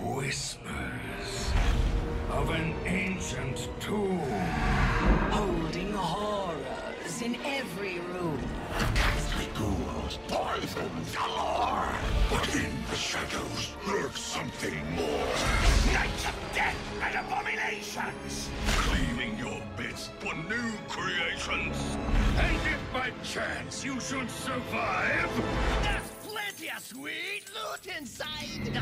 Whispers of an ancient tomb. Holding horrors in every room. Ghastly ghouls, poisons galore. But in the shadows lurks something more. Nights of death and abominations. Cleaving your bits for new creations. And if by chance you should survive, there's plenty of sweet loot inside.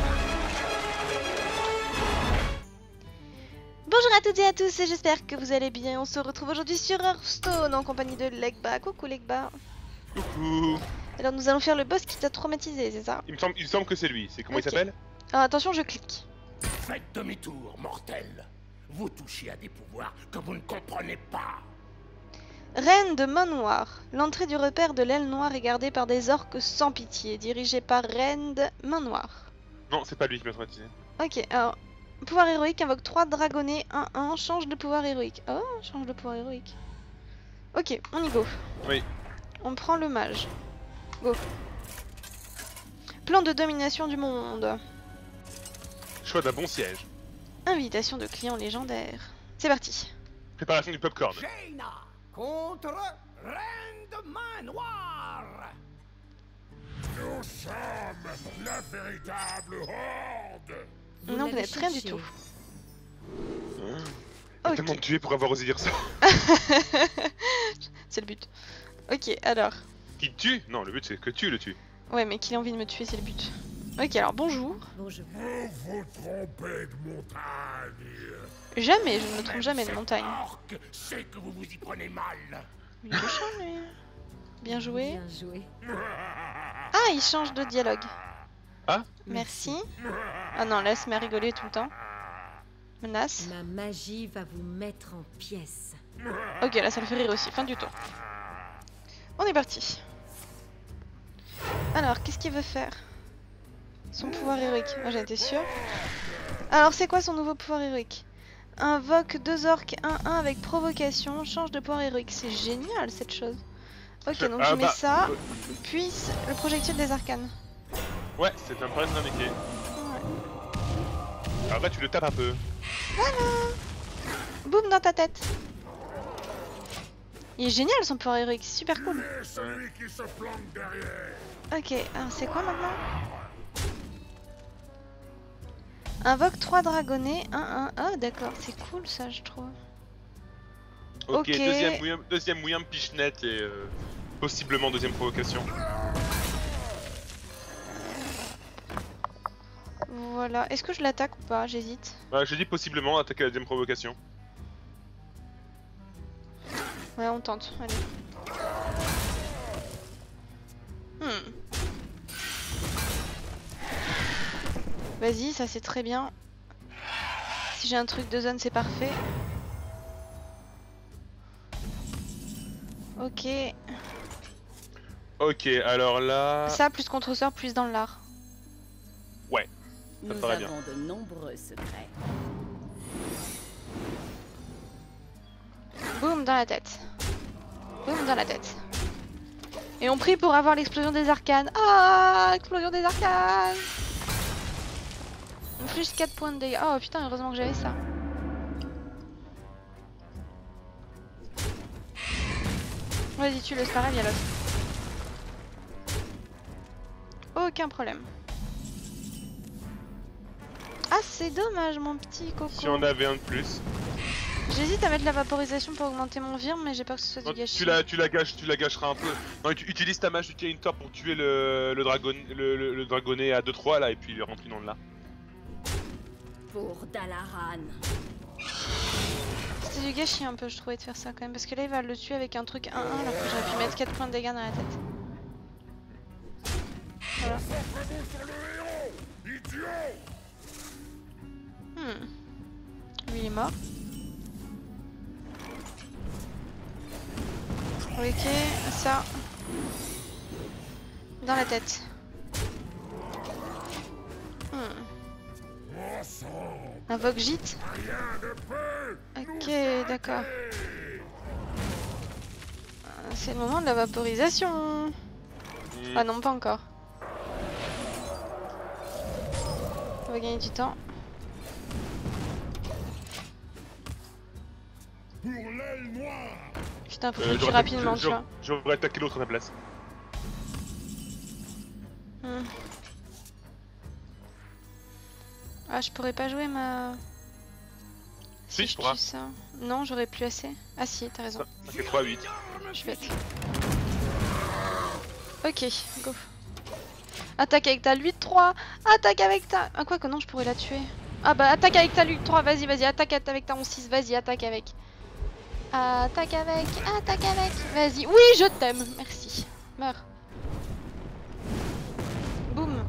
Bonjour à toutes et à tous, et j'espère que vous allez bien. On se retrouve aujourd'hui sur Hearthstone en compagnie de Legba. Coucou Legba. Coucou. Alors nous allons faire le boss qui t'a traumatisé, c'est ça? Il me semble que c'est lui. C'est comment Ok. il s'appelle? Ah, attention, je clique. Faites demi-tour, mortel. Vous touchez à des pouvoirs que vous ne comprenez pas. Reine de Main Noire. L'entrée du repère de l'aile noire est gardée par des orques sans pitié, dirigée par Reine de Main Noire. Non, c'est pas lui qui m'a traumatisé. Ok, alors... Pouvoir héroïque, invoque 3 dragonnets, 1-1, change de pouvoir héroïque. Oh, change de pouvoir héroïque. Ok, on y go. Oui. On prend le mage. Go. Plan de domination du monde. Choix d'un bon siège. Invitation de clients légendaires. C'est parti. Préparation du popcorn. Jaina contre Reine de Main Noire. Nous sommes la véritable horde. Non, vous n'êtes rien du tout. Il a Ok. tellement tué pour avoir osé dire ça. C'est le but. Ok, alors. Qui tue? Non, le but c'est que tu le tues. Ouais, mais qu'il ait envie de me tuer, c'est le but. Ok, alors bonjour. Bonjour. Vous vous trompez de montagne. Jamais, je ne me trompe jamais de Cet montagne. orc sait que vous vous y prenez mal. Il est méchant, lui. Bien joué. Bien joué. Ah, il change de dialogue. Ah? Merci. Ah non, laisse-moi rigoler tout le temps. Menace. Ma magie va vous mettre en pièces. Ok, là ça le fait rire aussi. Fin du tour. On est parti. Alors, qu'est-ce qu'il veut faire? Son pouvoir héroïque. Moi j'en étais sûre. Alors, c'est quoi son nouveau pouvoir héroïque? Invoque 2 orques 1-1 avec provocation. Change de pouvoir héroïque. C'est génial cette chose. Ok, donc je mets ça. Puis le projectile des arcanes. Ouais, c'est un problème d'indiqué. Ouais. Alors là, tu le tapes un peu. Boum dans ta tête. Il est génial son pouvoir héroïque, super cool. Et celui qui se planque derrière. Ok, alors c'est quoi maintenant? Invoque 3 dragonnets, 1-1. Ah d'accord, c'est cool ça je trouve. Ok, Ok. deuxième William Pichenette et possiblement deuxième provocation. Voilà, est-ce que je l'attaque ou pas? J'hésite. Bah, j'ai dit possiblement attaquer la deuxième provocation. Ouais, on tente, allez. Vas-y, ça c'est très bien. Si j'ai un truc de zone, c'est parfait. Ok. Ok, alors là... Ça, plus contre-sort, plus dans l'art. Ouais, ça me paraît bien. de nombreux secrets. Boum dans la tête. Boum dans la tête. Et on prie pour avoir l'explosion des arcanes. Ah, explosion des arcanes. On inflige 4 points de dégâts. Oh putain, heureusement que j'avais ça. Vas-y, tue-le, c'est pareil, il y a l'autre. Aucun problème. Ah, c'est dommage, mon petit coco. Si on avait un de plus. J'hésite à mettre la vaporisation pour augmenter mon vir, mais j'ai peur que ce soit Non, du gâchis. tu la gâcheras un peu. Non, utilise ta mage du Tor pour tuer le dragonnet à 2-3 là et puis le rentrer dans le là. Pour Dalaran. C'était du gâchis un peu, je trouvais, de faire ça quand même. Parce que là, il va le tuer avec un truc 1-1 alors que j'aurais pu mettre 4 points de dégâts dans la tête. Voilà. Lui, il est mort. Ok, ça. Dans la tête. Invoque gîte. Ok, d'accord. C'est le moment de la vaporisation. Ah non, pas encore. va gagner du temps. Pour l'aile noire. Putain, faut que je tue rapidement, tu vois. J'aurais attaqué l'autre à ta place. Ah, je pourrais pas jouer ma... Si, je je pourras. tue ça. Non, j'aurais plus assez. Ah si, t'as raison. Ça fait 3-8. Je suis bête. Ok, go. Attaque avec ta 8-3. Attaque avec ta... Ah quoi que non, je pourrais la tuer. Ah bah attaque avec ta 8-3, vas-y, vas-y. Attaque avec ta 11-6, vas-y, attaque avec. Attaque avec, attaque avec. Vas-y, oui, je t'aime, merci. Meurs. Boum.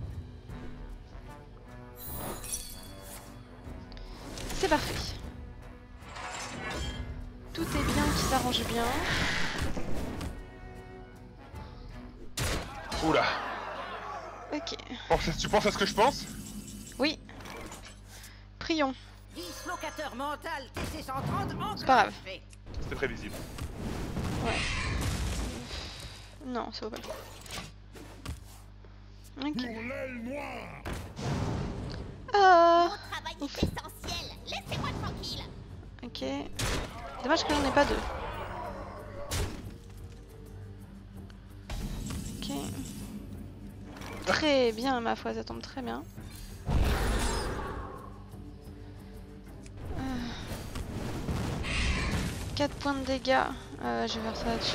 C'est parfait. Tout est bien qui s'arrange bien. Oula. Ok. Tu penses à ce que je pense? Oui. Prions. Dislocateur mental TC-130 C'est pas grave. C'était prévisible. Ouais. Non, ça vaut pas le coup. Ok. Pour l'aile noire. Travail est Ouf. essentiel. Laissez-moi tranquille. Ok. Dommage que j'en ai pas deux. Ok. Très bien, ma foi, ça tombe très bien. 4 points de dégâts. Je vais faire ça là-dessus.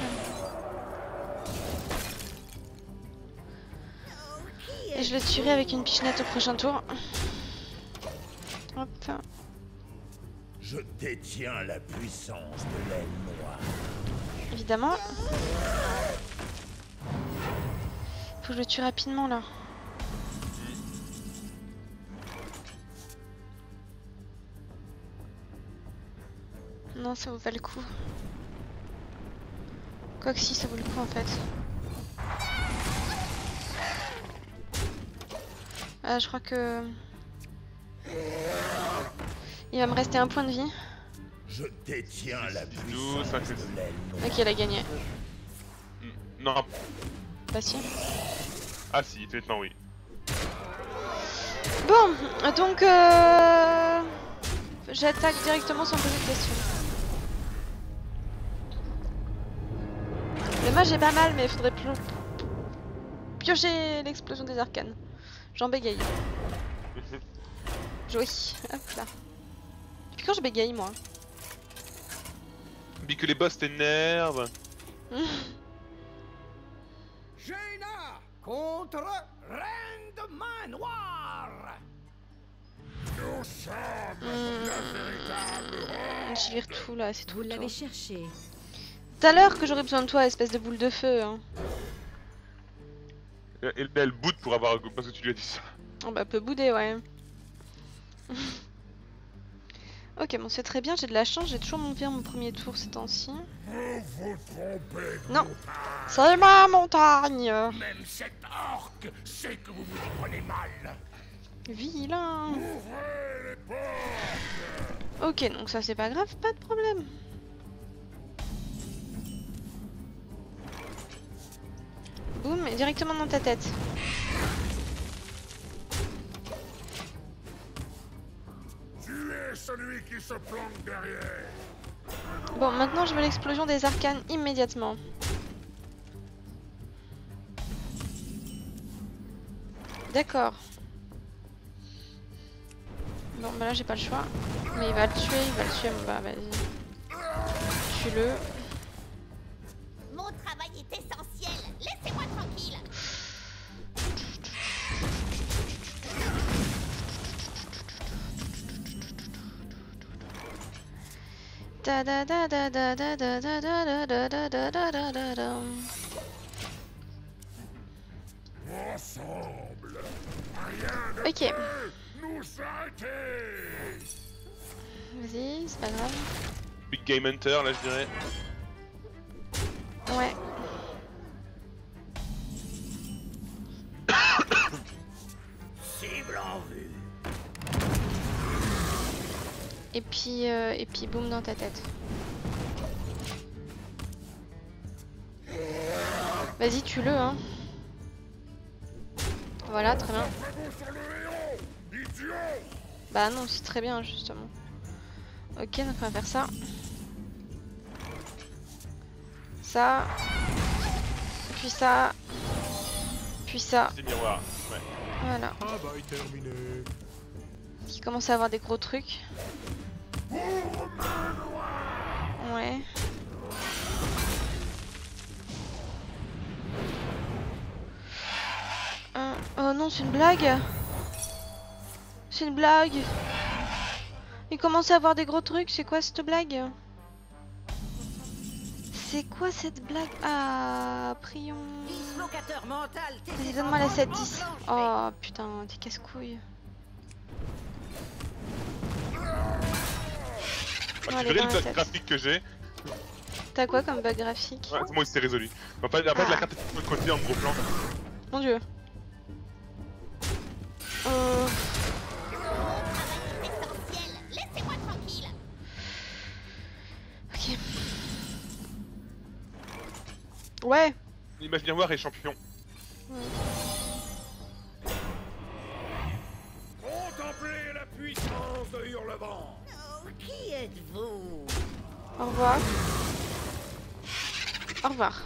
Et je le tuerai avec une pichenette au prochain tour. Hop. Je détiens la puissance de l'aile noire. Évidemment. Faut que je le tue rapidement là. Non, ça vaut pas le coup. Quoique si, ça vaut le coup en fait. Je crois que... Il va me rester un point de vie. Je détiens la 12, puissance 5, de l'aile noire. Ok, il a gagné. Non. Bah si. Ah si, maintenant oui. Bon, donc j'attaque directement sans poser de questions. Le mage est pas mal, mais il faudrait piocher l'explosion des arcanes. J'en bégaye. Jouer. Hop là. Puis quand je bégaye, moi. Puis que les boss t'énervent. Jaina contre Reine de Main Noire. Nous sommes la véritable Je vire tout là, c'est tout. Vous tout. l'avez cherché. Tout à l'heure que j'aurais besoin de toi, espèce de boule de feu. Hein. Et elle boude pour avoir... parce que tu lui as dit ça. Oh bah peut bouder, ouais. Ok, bon c'est très bien, j'ai de la chance, j'ai toujours mon premier tour ces temps-ci. Vous vous trompez. Non, c'est ma montagne. Même cet orc sait que vous vous y prenez mal. Vilain. Ouvrez les portes. Ok, donc ça c'est pas grave, pas de problème. Boum, et directement dans ta tête. Tuez celui qui se planque derrière. Bon, maintenant je veux l'explosion des arcanes immédiatement. D'accord. Bon, bah là j'ai pas le choix. Mais il va le tuer, bah vas-y. Tue-le. Mon travail est essentiel. Laissez-moi tranquille. Da da da da da da da da da da da da da da da da. Ensemble, rien ne Ok, peut nous arrêter. vas-y, c'est pas grave. Big Game Hunter là je dirais. Ouais. Cible en vue. Et puis boum dans ta tête. Vas-y, tue-le, hein. Voilà, très bien. Bravo sur le héros. Bah non, c'est très bien justement. Ok, donc on va faire ça. Ça. Puis ça. Puis ça. C'est miroir. Ouais. Voilà. Travail terminé. Qui commence à avoir des gros trucs. Ouais. Oh non, c'est une blague. C'est une blague. Il commence à avoir des gros trucs, c'est quoi cette blague? C'est quoi cette blague? Ah, prions. Dislocateur mental, Vas-y, donne-moi la 7-10. Oh putain, t'es casse-couille. Ah, Allez, tu verrais dans le la bug tête. graphique que j'ai. T'as quoi comme bug graphique? Ouais, c'est bon, il s'est résolu. En fait, la carte est sur le côté en gros plan. Mon dieu. Essentiel. Laissez-moi tranquille. Ok. Ouais. L'image miroir est champion. Contemplez la puissance de Hurlevent. Oh, qui êtes-vous? Au revoir. Au revoir.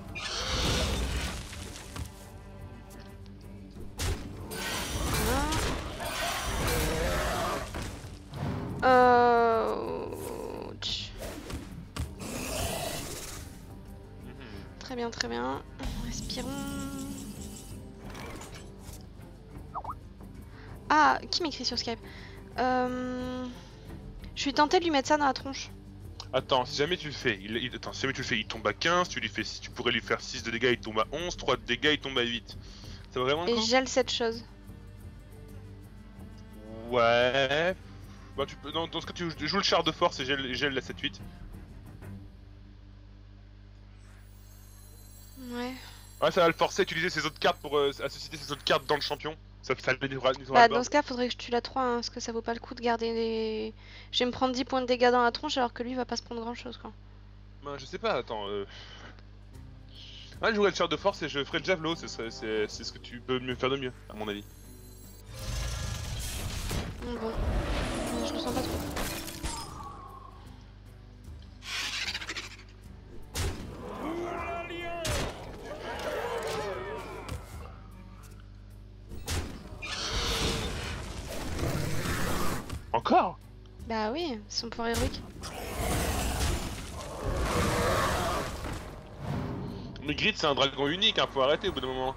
Tch. Très bien, très bien. Respirons. Ah, qui m'écrit sur Skype? Je suis tentée de lui mettre ça dans la tronche. Attends, si jamais tu le fais, attends, si jamais tu le fais, il tombe à 15, tu pourrais lui faire 6 de dégâts, il tombe à 11, 3 de dégâts, il tombe à 8. Ça va vraiment le Et coup? gèle cette chose. Ouais. Bah tu peux, dans ce cas tu joues le char de force et gèle la 7-8. Ouais. Ouais, ça va le forcer à utiliser ses autres cartes pour à susciter ses autres cartes dans le champion. Ça le nuira Bah dans ce cas faudrait que je tue la 3 hein, parce que ça vaut pas le coup de garder les... Je vais me prendre 10 points de dégâts dans la tronche alors que lui il va pas se prendre grand chose quoi. Bah, je sais pas, attends. Ouais, je jouerai le char de force et je ferai le javelot, c'est ce que tu peux mieux faire de mieux, à mon avis. Bon. Je le sens pas trop. Encore? Bah oui, son pouvoir héroïque. Mais Grid c'est un dragon unique, hein, faut arrêter au bout d'un moment.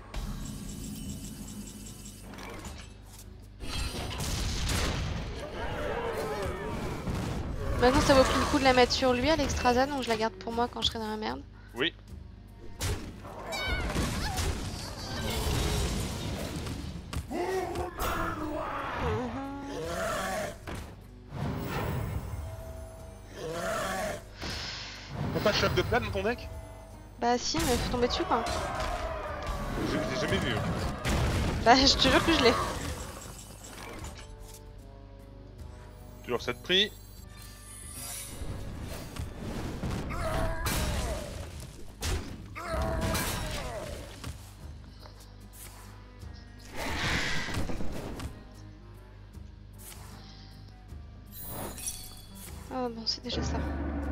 Maintenant ça vaut plus le coup de la mettre sur lui à l'extrasa donc je la garde pour moi quand je serai dans la merde. Oui. T'as pas de chef de plane dans ton deck? Bah si mais faut tomber dessus quoi. Je l'ai jamais vu. Bah je te jure que je l'ai. Toujours 7 prix. Oh bon c'est déjà ça.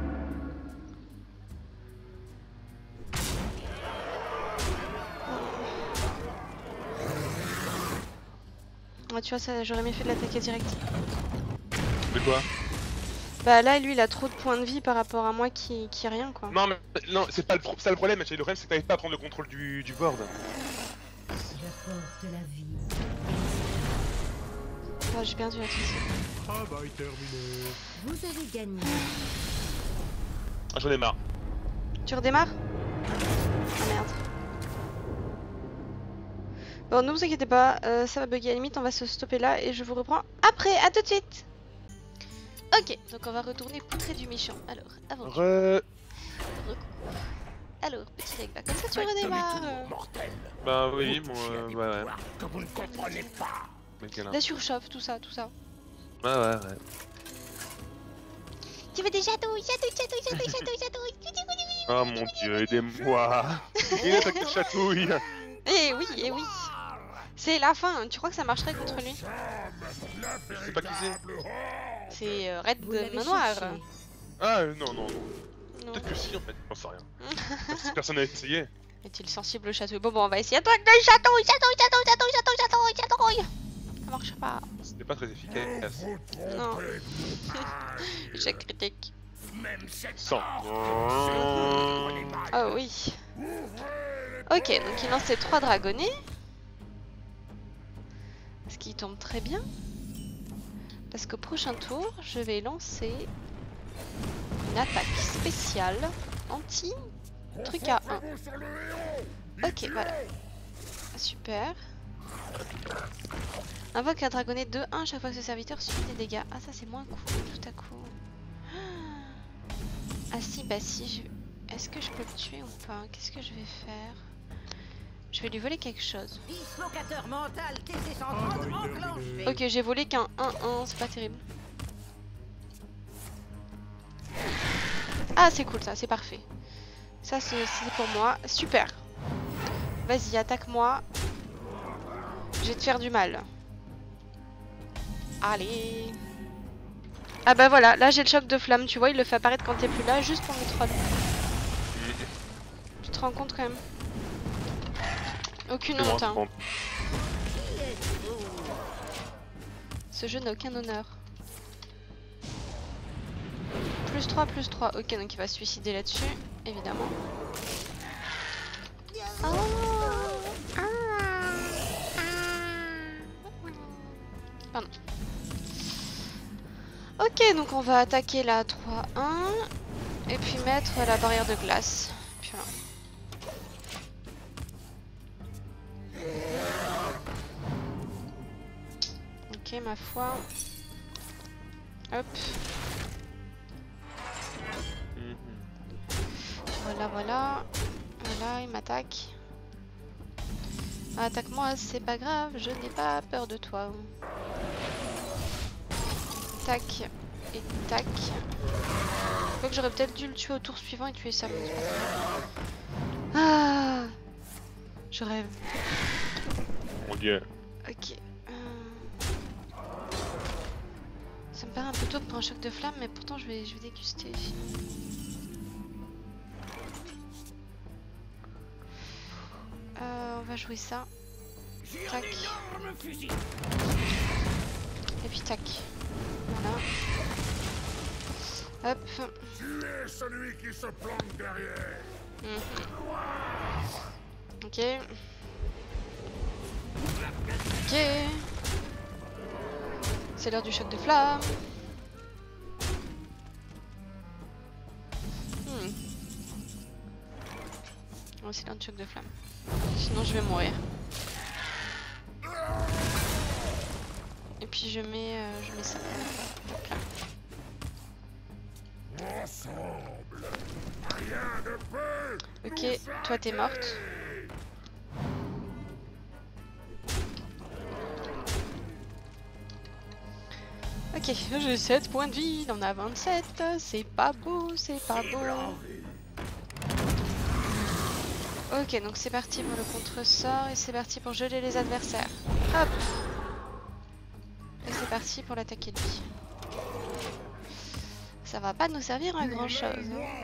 Ouais, tu vois ça j'aurais mieux fait de l'attaquer direct. De quoi? Bah là lui il a trop de points de vie par rapport à moi qui a rien quoi. Non mais non, c'est pas ça le problème, le problème c'est que t'arrives pas à prendre le contrôle du board. J'apporte la vie. Oh, j'ai perdu la truc. Travail terminé. Vous avez gagné. Ah, j'en ai marre. Tu redémarres? Ah merde. Bon, ne vous inquiétez pas, ça va bugger à la limite, on va se stopper là et je vous reprends après, à tout de suite. Ok, donc on va retourner poutrer du méchant. Alors, avant. Alors, petit règle, comme ça tu redémarres. Mortel. Bah oui, Vous touchez à des ouais. pouvoirs que vous ne comprenez pas. Mais quel La surchauffe, tout ça, tout ça. ouais. Tu veux des chatouilles, chatouilles. Oh mon dieu, aidez-moi. Il attaque de chatouille. Eh oui, eh oui. C'est la fin, tu crois que ça marcherait contre lui? Je sais pas qui c'est. C'est Red Vous l'avez Manoir. cherché. Ah non, non, non. Non. Peut-être que si en fait, j'en sais rien. Si personne n'a essayé. Est-il sensible au château? Bon, on va essayer. Attends, chatouille, chatouille. Ça marche pas. C'était pas très efficace. Non. Échec critique. 100. Oh oui. Ok, donc il lance ses 3 dragonnets. Ce qui tombe très bien. Parce qu'au prochain tour, je vais lancer une attaque spéciale anti-truc à 1. Ok, voilà. Super. Invoque un dragonnet de 1 chaque fois que ce serviteur subit des dégâts. Ah, ça c'est moins cool tout à coup. Ah si, bah si. Est-ce que je peux le tuer ou pas? Qu'est-ce que je vais faire? Je vais lui voler quelque chose. Dislocateur mental TC130 enclenché. Ok, j'ai volé qu'un 1-1, c'est pas terrible. Ah, c'est cool ça, c'est parfait. Ça, c'est pour moi. Super. Vas-y, attaque-moi. Je vais te faire du mal. Allez. Ah bah voilà, là j'ai le choc de flamme, tu vois, il le fait apparaître quand t'es plus là, juste pour me troll. Tu te rends compte quand même? Aucune honte, hein. Ce jeu n'a aucun honneur. Plus 3, plus 3. Ok, donc il va se suicider là-dessus, évidemment. Pardon. Ok, donc on va attaquer la 3-1 et puis mettre la barrière de glace. Puis voilà. Ok, ma foi. Hop. Voilà, voilà. Voilà, il m'attaque. Attaque-moi, c'est pas grave, je n'ai pas peur de toi. Tac et tac. Je crois que j'aurais peut-être dû le tuer au tour suivant et tuer ça. Ah, je rêve. Mon dieu. Ok. Ça me paraît un peu tôt pour un choc de flamme, mais pourtant je vais déguster. On va jouer ça. Tac. Et puis tac. Voilà. Hop. Tu es celui qui se planque derrière. Ok. Ok. C'est l'heure du choc de flamme. Oh, c'est l'heure du choc de flamme. Sinon je vais mourir. Et puis je mets ça. Donc là. Ensemble, rien ne peut. Ok, toi t'es morte. Ok, j'ai 7 points de vie, il en a 27, c'est pas beau, c'est pas beau. Ok, donc c'est parti pour le contre-sort et c'est parti pour geler les adversaires. Hop. Et c'est parti pour l'attaquer lui. Ça va pas nous servir à grand chose.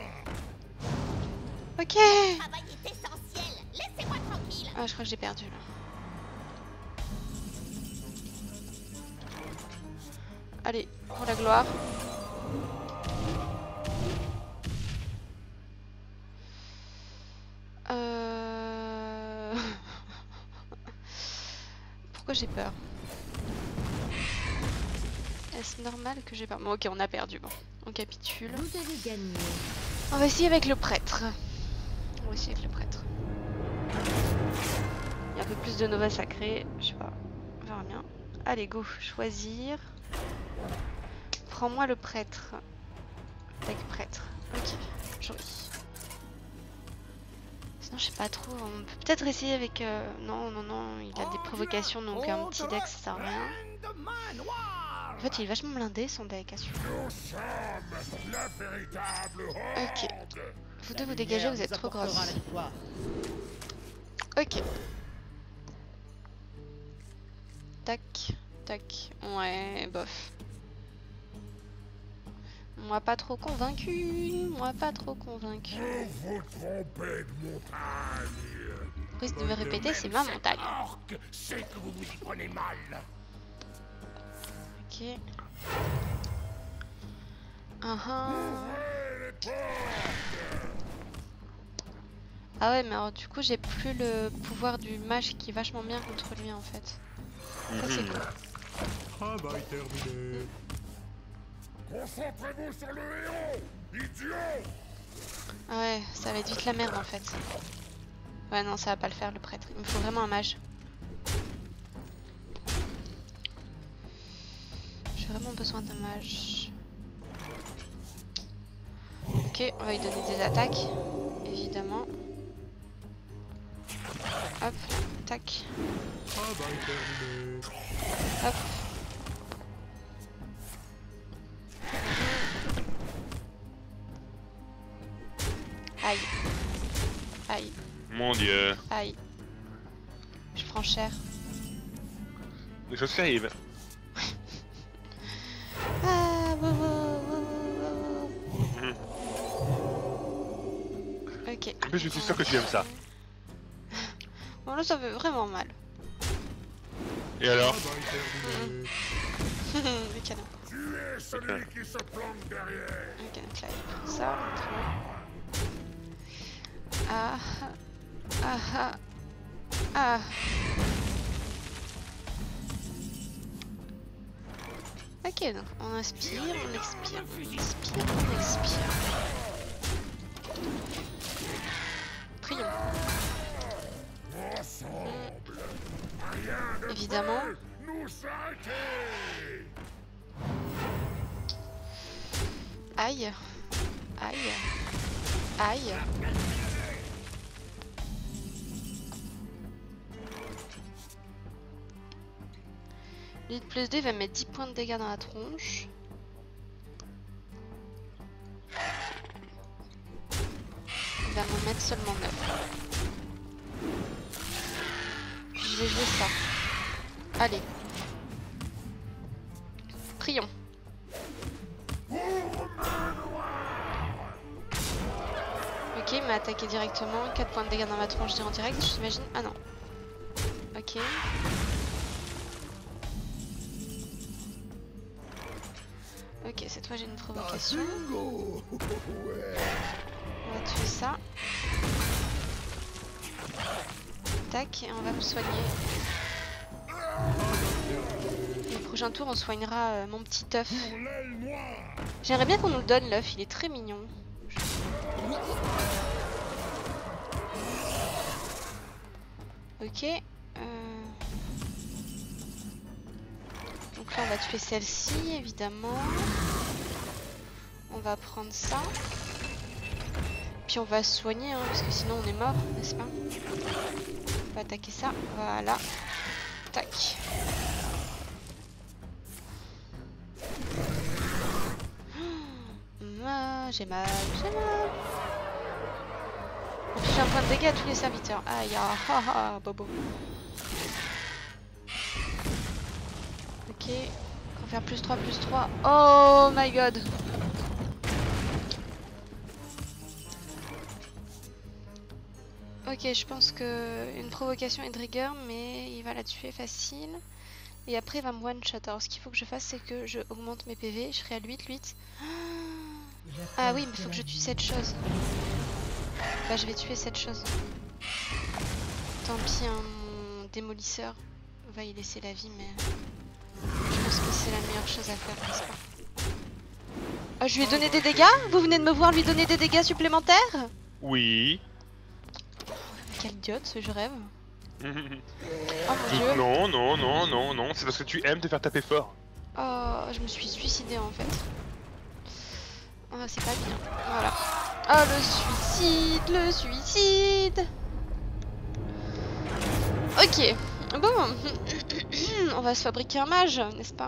Ok. Travail est essentiel. Laissez-moi tranquille. Ah, je crois que j'ai perdu là. Allez, pour la gloire. Pourquoi j'ai peur? Est-ce normal que j'ai peur? Bon, ok, on a perdu. Bon, on capitule. Vous avez gagné. On va essayer avec le prêtre. On va essayer avec le prêtre. Il y a un peu plus de Nova sacré. Je sais pas. On verra bien. Allez, go. Choisir. Prends-moi le prêtre. Avec prêtre. Ok. Joli. Sinon, je sais pas trop. On peut peut-être essayer avec. Non, non, non. Il a des provocations, donc un petit deck, ça sert à rien. En fait, il est vachement blindé son deck à celui-là. Nous sommes la véritable Ok. horde. Vous deux vous dégagez, vous êtes trop grosses. Ok. Tac, tac. Ouais, bof. Moi pas trop convaincu. Moi pas trop convaincu. Vous trompez de montagne. Risque de me répéter, c'est ma montagne. Orque, c'est que vous vous y prenez mal. Ok. Ah ouais, mais alors du coup j'ai plus le pouvoir du mage qui est vachement bien contre lui en fait. Ça c'est cool. Travail terminé. Concentrez-vous sur le héros, idiot. Ah ouais, ça va être vite la merde en fait. Ouais non, ça va pas le faire le prêtre. Il me faut vraiment un mage. J'ai vraiment besoin d'un mage. Ok, on va lui donner des attaques, évidemment. Hop, tac. Travail terminé. Hop. Aïe. Aïe. Mon dieu. Aïe. Je prends cher. Les choses arrivent. Ah, wow, wow, wow, wow. Ok. En plus, je suis sûr que tu aimes ça. Bon là ça fait vraiment mal. Et alors? Travail terminé. Le canon. Tuez celui qui se planque derrière. Ok, donc là il prend ça. Très bien. Ah. Ah. Ah. Ah. Ok, donc on inspire, on expire, on inspire, on expire. Prions. Ensemble, rien ne Évidemment. peut nous arrêter. Aïe. Aïe. Aïe. Lead plus 2 va mettre 10 points de dégâts dans la tronche. Il va m'en mettre seulement 9. Je vais jouer ça. Allez. Prions. Ok, il m'a attaqué directement. 4 points de dégâts dans ma tronche en direct, j'imagine. Ah non. Ok. Ok, cette fois j'ai une provocation. On va tuer ça. Tac, et on va me soigner. Le prochain tour, on soignera mon petit œuf. J'aimerais bien qu'on nous le donne, l'œuf, il est très mignon. Ok. Donc là, on va tuer celle-ci, évidemment. On va prendre ça. Puis on va se soigner, hein, parce que sinon on est mort, n'est-ce pas? On va attaquer ça. Voilà. Tac. Ah, j'ai mal, j'ai mal. En plus, j'ai un point de dégâts à tous les serviteurs. Aïe, ah, ah, ah, bobo. Ok, on va faire plus 3, plus 3. Oh my god. Ok, je pense que une provocation est de rigueur, mais il va la tuer facile. Et après, il va me one-shot. Alors, ce qu'il faut que je fasse, c'est que je augmente mes PV. Je serai à 8. Ah oui, mais il faut que je tue cette chose. Bah, je vais tuer cette chose. Tant pis, hein, mon démolisseur va y laisser la vie, mais je pense que c'est la meilleure chose à faire, n'est-ce pas? Oh, je lui ai donné des dégâts? Vous venez de me voir lui donner des dégâts supplémentaires? Oui. Quel idiote, je rêve. Oh mon Dieu. dieu. Non, non, non, non, non, c'est parce que tu aimes te faire taper fort. Oh, je me suis suicidée en fait. Oh, c'est pas bien. Voilà. Oh, le suicide, le suicide. Ok. Bon. On va se fabriquer un mage, n'est-ce pas?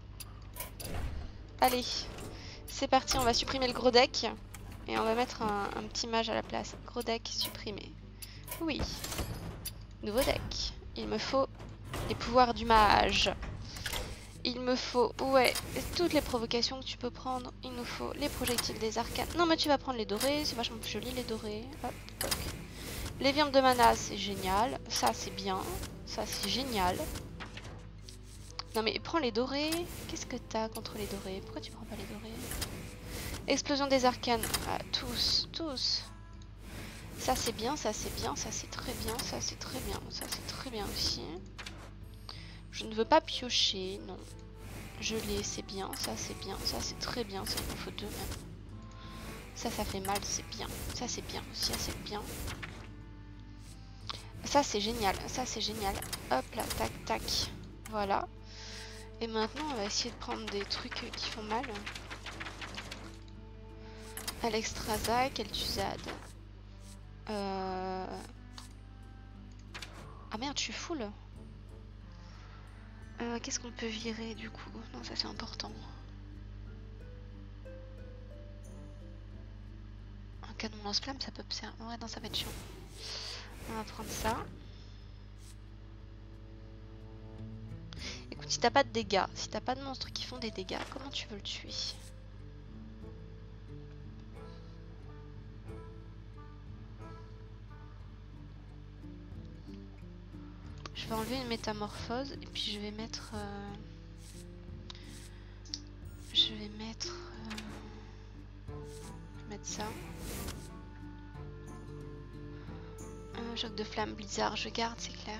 Allez. C'est parti, on va supprimer le gros deck. Et on va mettre un petit mage à la place. Gros deck supprimé. Oui. Nouveau deck. Il me faut Les pouvoirs du mage. Il me faut, ouais, toutes les provocations que tu peux prendre. Il nous faut les projectiles des arcanes. Non mais tu vas prendre les dorés, c'est vachement plus joli les dorés. Hop, toc. Les viandes de mana, c'est génial. Ça c'est bien. Ça c'est génial. Non mais prends les dorés. Qu'est-ce que t'as contre les dorés? Pourquoi tu prends pas les dorés? Explosion des arcanes. Ah, tous, tous. Ça c'est bien, ça c'est bien, ça c'est très bien, ça c'est très bien, ça c'est très bien aussi. Je ne veux pas piocher, non. Je l'ai, c'est bien, ça c'est bien, ça c'est très bien, ça il me faut deux même. Ça fait mal, c'est bien. Ça c'est bien aussi, ça c'est bien. Ça c'est génial, ça c'est génial. Hop là, tac tac. Voilà. Et maintenant on va essayer de prendre des trucs qui font mal. Alexstrasza, Kel'Thuzad. Ah merde, je suis full. Qu'est-ce qu'on peut virer du coup? Non, ça c'est important. Un canon lance-flamme, ça peut me servir. Ouais, non, ça va être chiant. On va prendre ça. Écoute, si t'as pas de dégâts, si t'as pas de monstres qui font des dégâts, comment tu veux le tuer? Je vais enlever une métamorphose et puis je vais mettre ça. Choc de flamme, blizzard, je garde, c'est clair.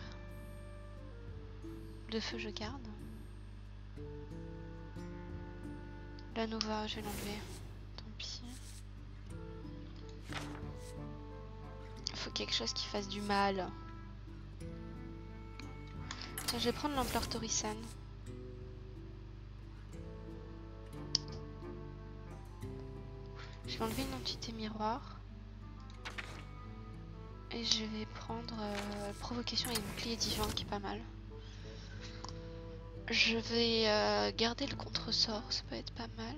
De feu, je garde. La Nova, je vais l'enlever. Tant pis. Il faut quelque chose qui fasse du mal. Tiens, je vais prendre l'ampleur Torisan. Je vais enlever une entité miroir. Et je vais prendre provocation et bouclier divin qui est pas mal. Je vais garder le contre-sort, ça peut être pas mal.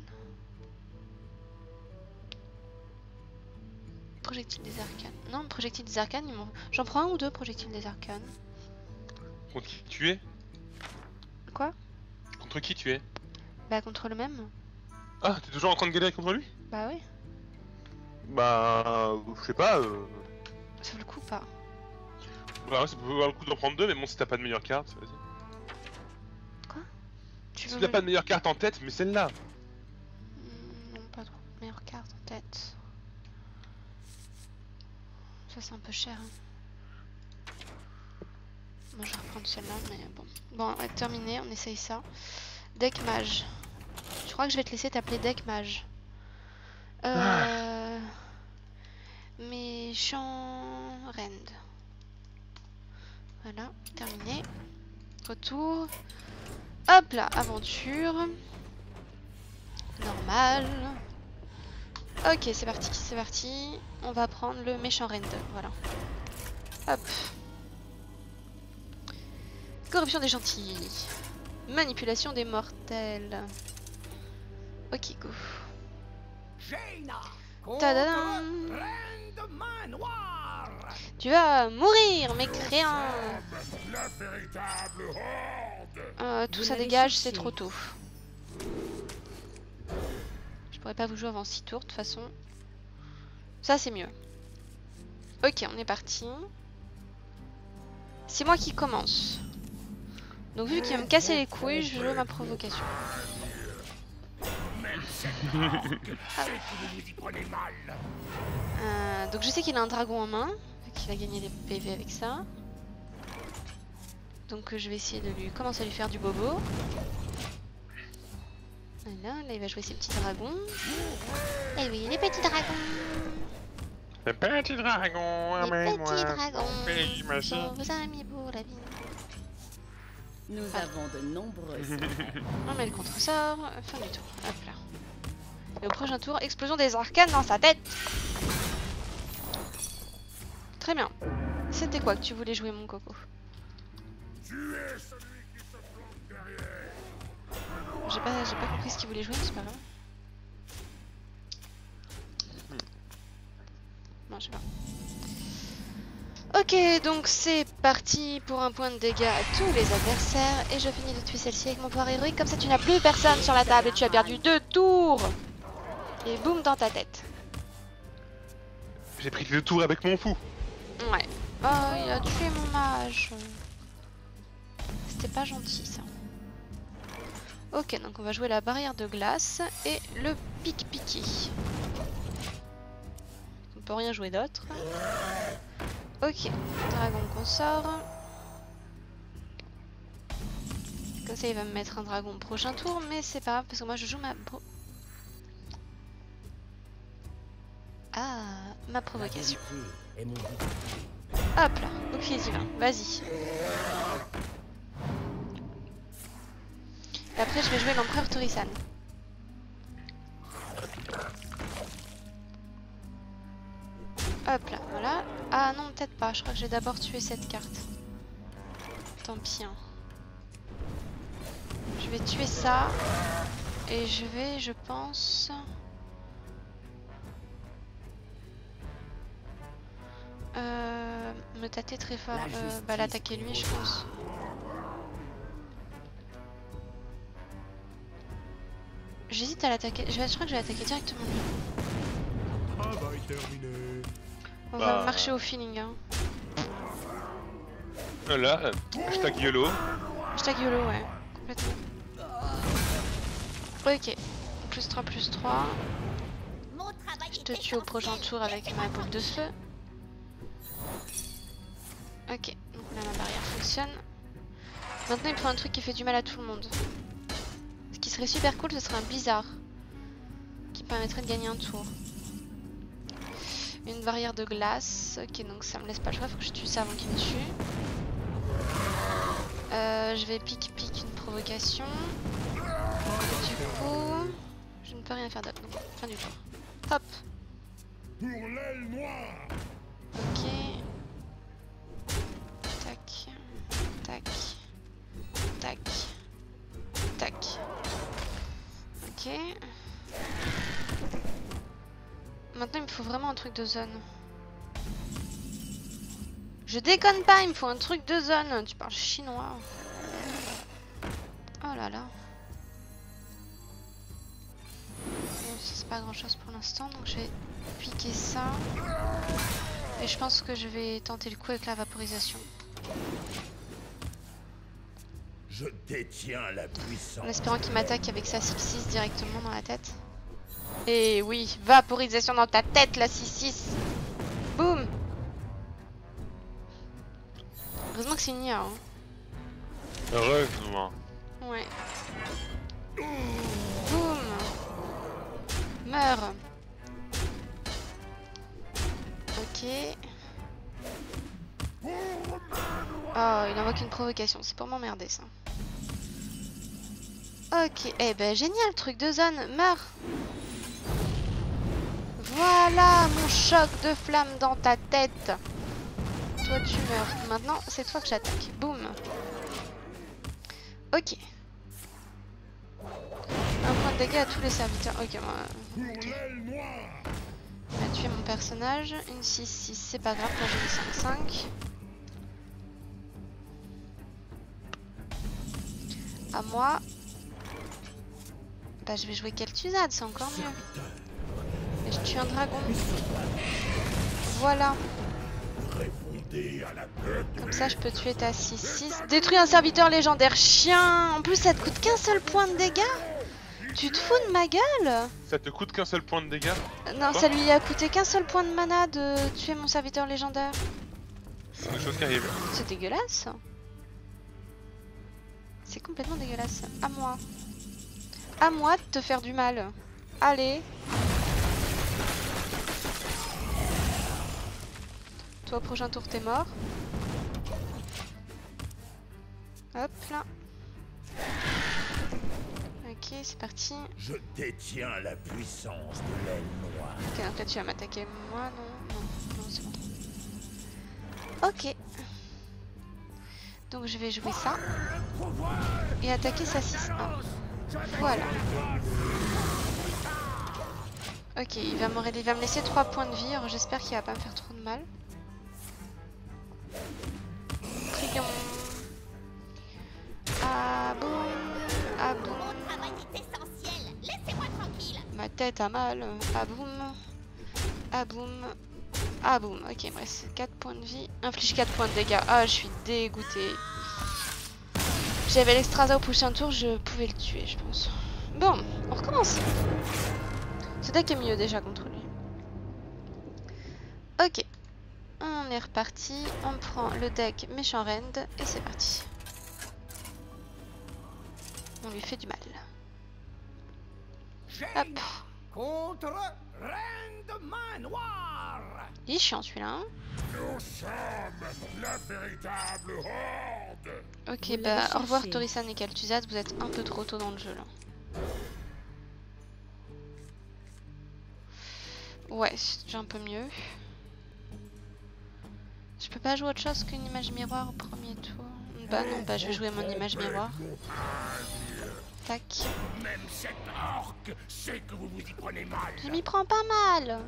Projectile des arcanes. Non, projectile des arcanes, j'en prends un ou deux projectiles des arcanes. Contre qui tu es? Quoi? Contre qui tu es? Bah contre le même. Ah, t'es toujours en train de galérer contre lui? Bah oui. Bah, je sais pas. Ça vaut le coup pas. Bah ouais, ça peut valoir le coup d'en prendre deux, mais bon, si t'as pas de meilleure carte, vas-y. Quoi? Tu Si veux t'as pas de meilleure carte en tête, mais celle-là. Non, pas trop. Meilleure carte en tête. Ça c'est un peu cher. Hein. Bon, je vais reprendre celle-là, mais bon. Bon, on va terminer, on essaye ça. Deck mage. Je crois que je vais te laisser t'appeler deck mage. Méchant Rend. Voilà, terminé. Retour. Hop là, aventure. Normal. Ok, c'est parti, c'est parti. On va prendre le méchant Rend. Voilà. Hop. Corruption des gentils. Manipulation des mortels. Ok, go. Tadadam. Tu vas mourir, mécréant. La véritable horde. Tout ça dégage, c'est trop tôt. Je pourrais pas vous jouer avant 6 tours de toute façon. Ça c'est mieux. Ok, on est parti. C'est moi qui commence. Donc vu qu'il va me casser les couilles, je joue ma provocation. Donc je sais qu'il a un dragon en main, qu'il va gagner des PV avec ça. Donc je vais essayer de lui commencer à lui faire du bobo. Voilà, là il va jouer ses petits dragons. Et oui, les petits dragons. Les petits dragons, Les petits dragons. Oui, merci. Sont vos amis pour la vie. Nous avons de nombreuses. On met le contre-sort, fin du tour. Hop là. Et au prochain tour, explosion des arcanes dans sa tête. Très bien. C'était quoi que tu voulais jouer, mon coco? J'ai pas compris ce qu'il voulait jouer, mais c'est pas grave. Non, je sais pas. Ok, donc c'est parti pour un point de dégâts à tous les adversaires. Et je finis de tuer celle-ci avec mon pouvoir héroïque. Comme ça, tu n'as plus personne sur la table et tu as perdu 2 tours. Et boum dans ta tête. J'ai pris 2 tours avec mon fou. Ouais. Oh, il a tué mon mage. C'était pas gentil ça. Ok, donc on va jouer la barrière de glace et le pic-piqué. On peut rien jouer d'autre. Ok, dragon qu'on sort. Comme ça il va me mettre un dragon au prochain tour, mais c'est pas grave parce que moi je joue ma... ma provocation. Hop là, bouclier divin, vas-y. Et après je vais jouer l'empereur Torisan. Hop là, voilà. Ah non, peut-être pas, je crois que j'ai d'abord tué cette carte. Tant pis. Hein. Je vais tuer ça. Et je vais, je pense... me tâter très fort. Bah l'attaquer lui, je pense. J'hésite à l'attaquer. Je crois que je vais attaquer directement lui. Travail terminé. On va marcher au feeling. Hein. Voilà, hashtag YOLO. Hashtag YOLO, ouais. Complètement. Ok. Plus 3, plus 3. Je te tue au prochain tour avec ma boule de feu. Ok, donc là ma barrière fonctionne. Maintenant il faut un truc qui fait du mal à tout le monde. Ce qui serait super cool, ce serait un blizzard. Qui permettrait de gagner un tour. Une barrière de glace. Ok, donc ça me laisse pas le choix, faut que je tue ça avant qu'il me tue. Je vais pique une provocation. Du coup, je ne peux rien faire d'autre. Donc, fin du tour. Hop. Pour l'aile noire. Ok. Tac. Tac. Tac. Tac. Ok. Maintenant il me faut vraiment un truc de zone. Je déconne pas, il me faut un truc de zone. Tu parles chinois. Oh là là. Bon, c'est pas grand chose pour l'instant, donc je vais piquer ça. Et je pense que je vais tenter le coup avec la vaporisation. Je détiens la puissance. En espérant qu'il m'attaque avec sa 6-6 directement dans la tête. Et oui, vaporisation dans ta tête, la 6-6. Boum. Heureusement que c'est une IA. Hein. Heureusement. Ouais. Boum. Meurs. Ok. Oh, il invoque une provocation. C'est pour m'emmerder ça. Ok. Eh ben génial, truc de zone. Meurs. Voilà mon choc de flamme dans ta tête. Toi tu meurs. Maintenant c'est toi que j'attaque. Boum. Ok. Un point de dégâts à tous les serviteurs. Ok, moi. Okay. Il a tué mon personnage. Une 6-6, c'est pas grave. Là j'ai une 5-5. À moi. Bah je vais jouer Kel'Thuzad, c'est encore mieux. Et je tue un dragon. Voilà. Comme ça je peux tuer ta 6-6. Détruis un serviteur légendaire chien. En plus ça te coûte qu'un seul point de dégâts. Tu te fous de ma gueule? Ça te coûte qu'un seul point de dégâts? Non, ça lui a coûté qu'un seul point de mana de tuer mon serviteur légendaire. C'est des choses qui arrivent. C'est dégueulasse. C'est complètement dégueulasse. À moi. À moi de te faire du mal. Allez. Toi au prochain tour t'es mort. Hop là. Ok, c'est parti. Je détiens la puissance de l'aile noire. Ok, donc là tu vas m'attaquer moi, non, c'est bon. Ok. Donc je vais jouer ça. Et attaquer sa 6-1. Voilà. Ok, il va me laisser 3 points de vie. Alors j'espère qu'il va pas me faire trop de mal. Trigon. Ah boum. Ah boum. Mon travail est essentiel. Laissez-moi tranquille. Ma tête a mal. Ah boum. Ah boum. Ah boum. Ok, il me reste 4 points de vie. Inflige 4 points de dégâts. Ah, je suis dégoûtée. J'avais l'extrasa au prochain tour, je pouvais le tuer, je pense. Bon, on recommence. Ce deck est mieux déjà contre lui. Ok. On est reparti. On prend le deck méchant rend et c'est parti. On lui fait du mal. Hop. Contre Reine Main Noire. Il est chiant celui-là. Hein. Nous sommes la véritable horde. Ok, Vous bah l'avez au revoir cherché. Torisan et Kaltuzat, vous êtes un peu trop tôt dans le jeu là. Ouais, c'est déjà un peu mieux. Je peux pas jouer autre chose qu'une image miroir au premier tour. Bah non, bah je vais jouer mon image miroir. Tac. Même cette orque sait que vous vous y prenez mal. Je m'y prends pas mal.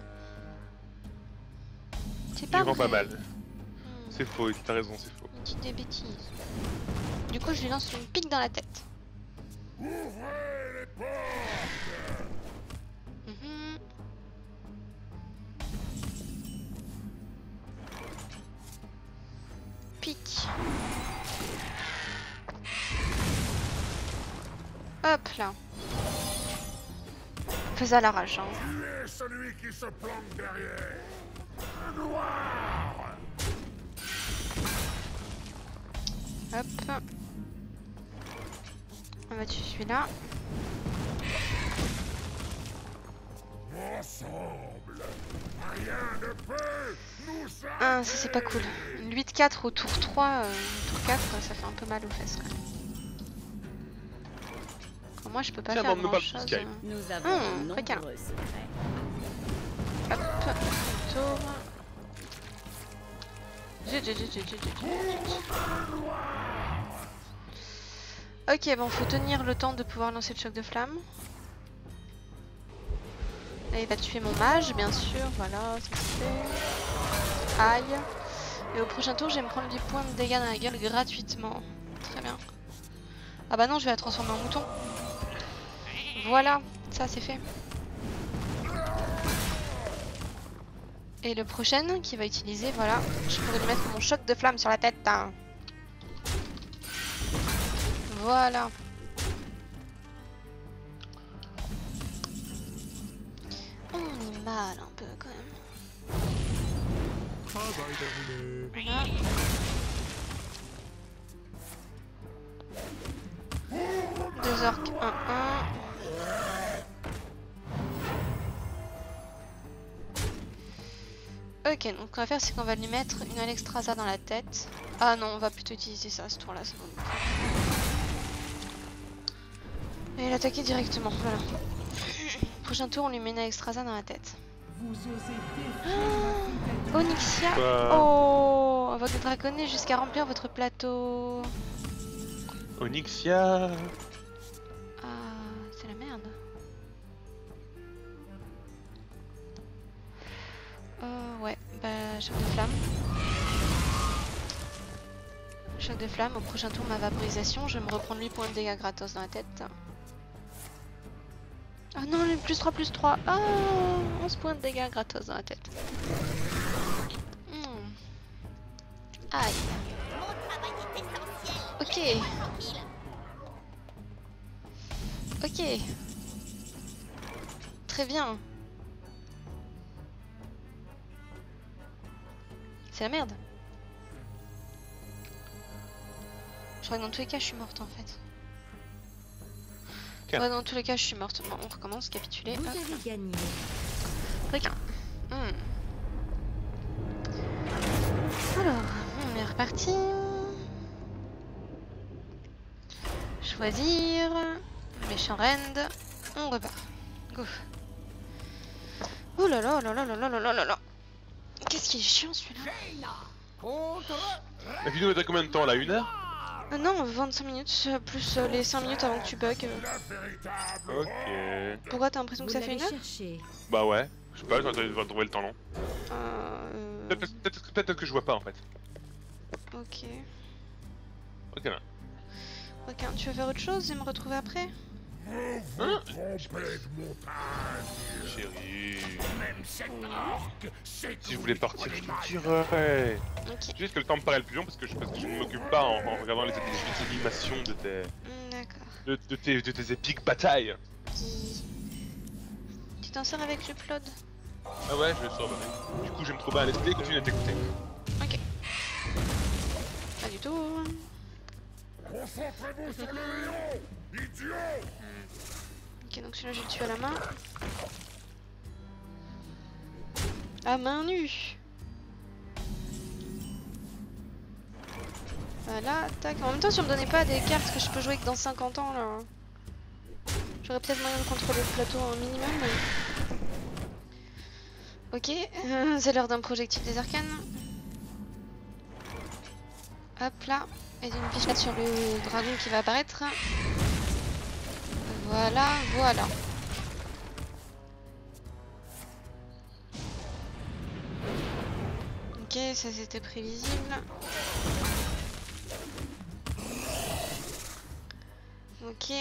C'est Il pas rend pas vrai. mal. C'est faux, t'as raison, c'est faux. Il dit des bêtises. Du coup, je lui lance une pique dans la tête. Ouvrez les portes. Mhm. Pique. Hop là. Fais à l'arrache. Hein. Tuez celui qui se planque derrière. Le noir. Hop. On va tuer celui-là. Ensemble, rien ne peut nous Ah, ça c'est pas cool. Une 8-4 au tour 3, tour 4, ça fait un peu mal aux fesses. Quoi. Alors, moi je peux pas Tiens, faire demande-nous grand pas le chose. Skype. Nous avons de requin. nombreux secrets. Hop, tour. Zut, zut, zut, zut, zut, zut. Ok, bon, faut tenir le temps de pouvoir lancer le choc de flamme. Là, il va tuer mon mage, bien sûr, voilà, ça c'est fait. Aïe. Et au prochain tour, je vais me prendre 10 points de dégâts dans la gueule gratuitement. Très bien. Ah bah non, je vais la transformer en mouton. Voilà, ça c'est fait. Et le prochain qui va utiliser, voilà, je pourrais lui mettre mon choc de flamme sur la tête. Hein. Voilà. On est mal un peu quand même. Travail terminé. Voilà. Deux orques, 1-1. Ok, donc ce qu'on va faire, c'est qu'on va lui mettre une Alexstrasza dans la tête. Ah non, on va plutôt utiliser ça ce tour-là, c'est bon. Et l'attaquer directement, voilà. Prochain tour, on lui met une Alexstrasza dans la tête. Ah, Onyxia. Oh, votre dragonnet jusqu'à remplir votre plateau. Onyxia. Ah, c'est la merde. Ouais, bah choc de flamme. Choc de flamme, au prochain tour ma vaporisation, je vais me reprendre 8 points de dégâts gratos dans la tête. Ah non, le +3/+3. Ah, 11 points de dégâts gratos dans la tête. Aïe. Mon travail est essentiel. Ok. Tranquille. Ok. Très bien. C'est la merde. Je crois que dans tous les cas, je suis morte en fait. Tiens. Ouais, dans tous les cas, je suis morte. Bon, on recommence, capituler. Vous Hop. avez gagné. Requin. Alors, on est reparti. Choisir. Méchant rend. On repart. Go. Oh là là là là là là là là là. Qu'est-ce qui est chiant celui-là. La vidéo est à combien de temps là? 1 heure? Ah non, 25 minutes, plus les 5 minutes avant que tu bugs. Ok. Pourquoi t'as l'impression que Vous ça fait l'avez 1 heure? cherché. Bah ouais. Je sais pas, j'aurais trouvé le temps long. Euh... Peut-être que je vois pas en fait. Ok. Ok, là. Ok, tu veux faire autre chose et me retrouver après? Hein? montagne. Chérie. Même cet orque, c'est Si je voulais partir, je te dirais. Ok. Juste que le temps me paraît le plus long parce que je ne m'occupe pas en regardant les animations de D'accord. de tes épiques batailles. Tu t'en sors avec le Claude? Ah ouais, je le sors. Du coup, j'aime trop bien LSD et continue à t'écouter. Ok. Pas du tout. Concentrez-vous sur le lion, idiot. Ok, donc celui-là je le tue à la main. À main nue. Voilà, tac. En même temps, si on me donnait pas des cartes que je peux jouer que dans 50 ans là, j'aurais peut-être moyen de contrôler le plateau un minimum. Mais... ok, c'est l'heure d'un projectile des arcanes. Hop là, et d'une pichenette sur le dragon qui va apparaître. Voilà, voilà. Ok, ça c'était prévisible. Ok.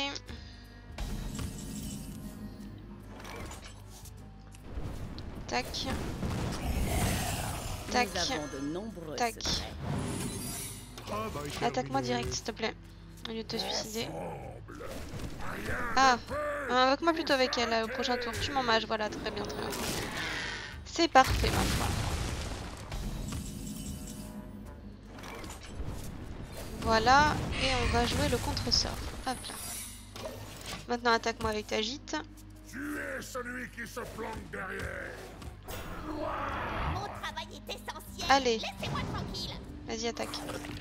Tac. Tac. Nous avons de nombreux Tac. secrets. Attaque-moi direct, s'il te plaît. Au lieu de te suicider. Ah, invoque-moi plutôt avec elle au prochain tour. Tu m'en mages, voilà, très bien, très bien. C'est parfait, ma foi. Voilà, et on va jouer le contre-sort. Hop là. Maintenant, attaque-moi avec ta gîte. Tu es celui qui se planque derrière. Mon travail est essentiel. Allez. Laissez-moi tranquille. Vas-y, attaque.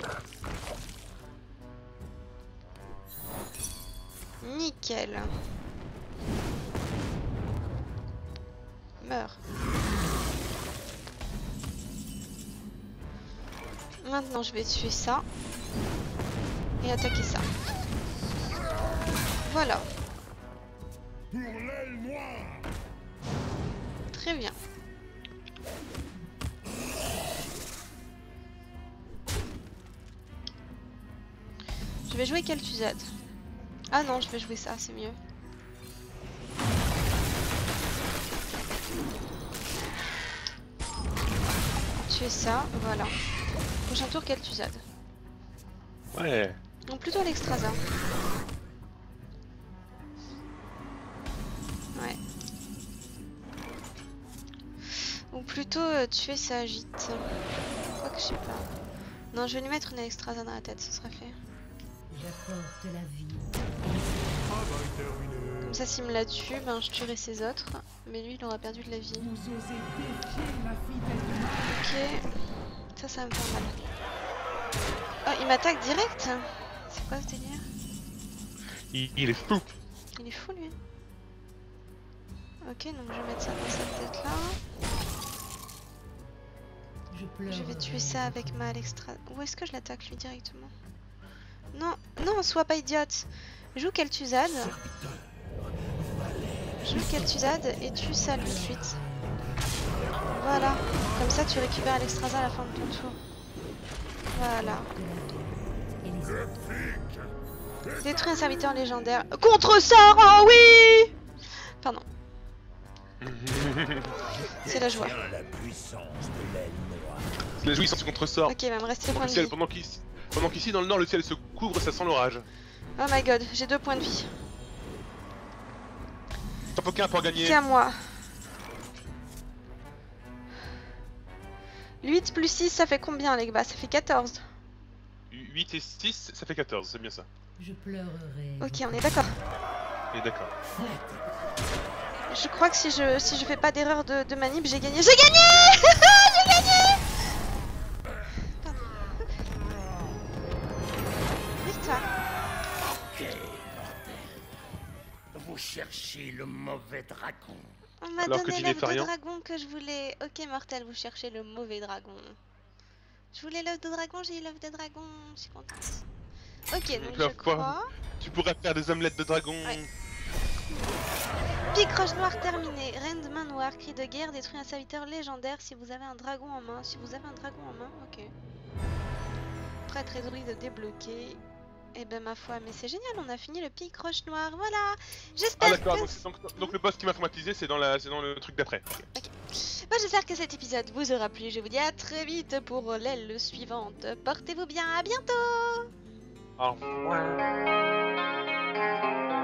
Nickel. Meurs. Maintenant, je vais tuer ça. Et attaquer ça. Voilà. Pour l'aile noire. Très bien. Je vais jouer Kel'Thuzad. Ah non, je vais jouer ça, c'est mieux. Tuer ça, voilà. Prochain tour, Kel'Thuzad. Ouais. Donc plutôt l'Extrasa. Ouais. Ou plutôt tuer sa gîte. Quoi que je sais pas. Non, je vais lui mettre une Extrasa dans la tête, ce sera fait. J'apporte la vie. Travail terminé. Comme ça, s'il me la tue, ben je tuerai ses autres. Mais lui, il aura perdu de la vie. Vous osez défier ma fidèle. Ok. Ça va me faire mal. Oh, il m'attaque direct? C'est quoi ce délire? Il est fou. Il est fou, lui. Ok, donc je vais mettre ça dans cette tête-là. Je pleure. Je vais tuer ça avec ma Alextra. Où est-ce que je l'attaque, lui, directement? Non, non, sois pas idiote. Joue Kel'Thuzad. Joue Kel'Thuzad et tue ça tout de suite. Voilà. Comme ça, tu récupères Alexstrasza à la fin de ton tour. Voilà. Détruis un serviteur légendaire. Contre-sort, oh oui! Pardon. C'est la joie. La jouissance contre sort. Ok, il va me rester 2 points de vie. Pendant qu'ici dans le nord le ciel se couvre, ça sent l'orage. Oh my god, j'ai 2 points de vie. T'en faut qu'un pour gagner. C'est à moi. 8 plus 6, ça fait combien, les gars? Ça fait 14. 8 et 6, ça fait 14, c'est bien ça. Je pleurerai. Ok, on est d'accord. Et d'accord. Je crois que si je fais pas d'erreur de manip, j'ai gagné. J'ai gagné. J'ai gagné. Pardon. Victoire. Vous cherchez le mauvais dragon. On m'a Alors que donné tu n'es l'œuf fait de rien. dragon que je voulais. Ok, mortel, vous cherchez le mauvais dragon. Je voulais l'œuf de dragon, j'ai eu l'œuf de dragon. Je suis contente. Ok, donc je La foi. crois. Tu pourrais faire des omelettes de dragon. Ouais. Pique roche noire terminé. Reine de main noire, cri de guerre, détruit un serviteur légendaire si vous avez un dragon en main. Si vous avez un dragon en main, ok. Prêt trésorerie de débloquer. Et ben ma foi, mais c'est génial, on a fini le pic roche noire, voilà. Ah J'espère d'accord, que... donc le boss qui m'a traumatisé c'est dans le truc d'après. Ok. Bon, j'espère que cet épisode vous aura plu. Je vous dis à très vite pour l'aile suivante. Portez-vous bien, à bientôt. Au revoir.